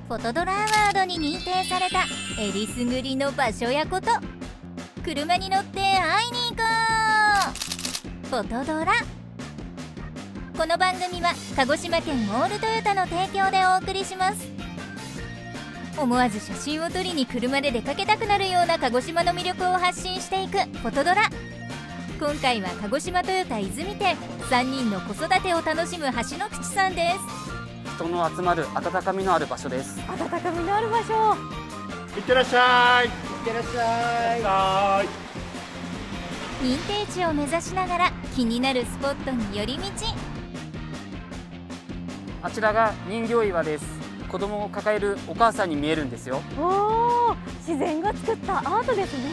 フォトドラアワードに認定されたえりすぐりの場所やこと、車に乗って会いに行こう。フォトドラ。この番組は鹿児島県オールトヨタの提供でお送りします。思わず写真を撮りに車で出かけたくなるような鹿児島の魅力を発信していくフォトドラ。今回は鹿児島トヨタ泉店3人の子育てを楽しむ橋の口さんです。 人の集まる温かみのある場所です。 温かみのある場所。 いってらっしゃい。いってらっしゃい。 認定地を目指しながら気になるスポットに寄り道。 あちらが人形岩です。子供を抱えるお母さんに見えるんですよ。 おお、自然が作ったアートですね。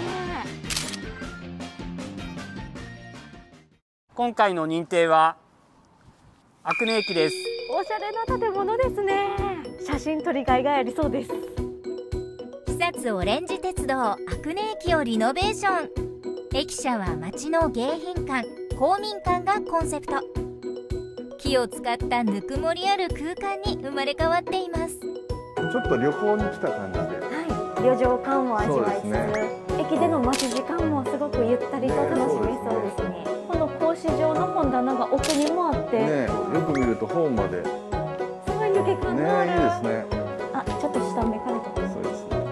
今回の認定は阿久根駅です。 おしゃれな建物ですね。写真撮りがいがありそうです。 久津オレンジ鉄道阿久根駅をリノベーション。駅舎は町の迎賓館、公民館がコンセプト。木を使ったぬくもりある空間に生まれ変わっています。 ちょっと旅行に来た感じで、 はい、旅情感も味わいつつ、駅での待ち時間もすごくゆったりと楽しめそうですね。この格子状の本棚が奥にもあって、 ね、よく見るとホームまで。 すごい抜け感のある。 ね、いいですね。 あ、ちょっと下目からとか。 そうですね。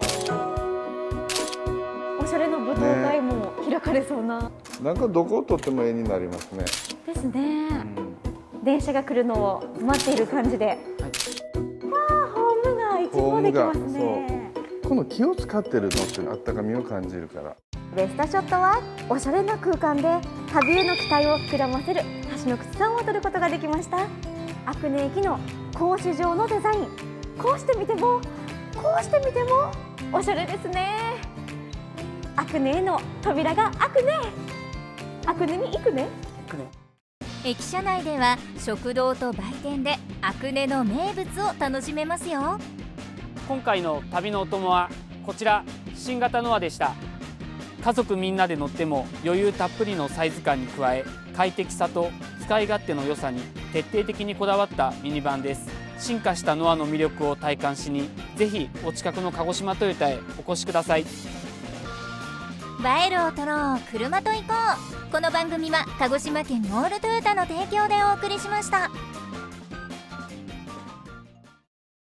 おしゃれな舞踏会も開かれそうな。 なんかどこを撮っても絵になりますね。 ですね。電車が来るのを待っている感じで。はい、わあ、ホームが一望できますね。 この木を使ってるのってあったかみを感じるから。 ベストショットはおしゃれな空間で旅への期待を膨らませる橋の口さんを撮ることができました。阿久根駅の格子状のデザイン、こうしてみてもこうしてみてもおしゃれですね。阿久根への扉が開くね。阿久根に行くね。 駅舎内では食堂と売店で阿久根の名物を楽しめますよ。 今回の旅のお供はこちら、新型ノアでした。家族みんなで乗っても余裕たっぷりのサイズ感に加え、快適さと使い勝手の良さに徹底的にこだわったミニバンです。進化したノアの魅力を体感しに、ぜひお近くの鹿児島トヨタへお越しください。映えるを撮ろう、車と行こう。この番組は鹿児島県オールトヨタの提供でお送りしました。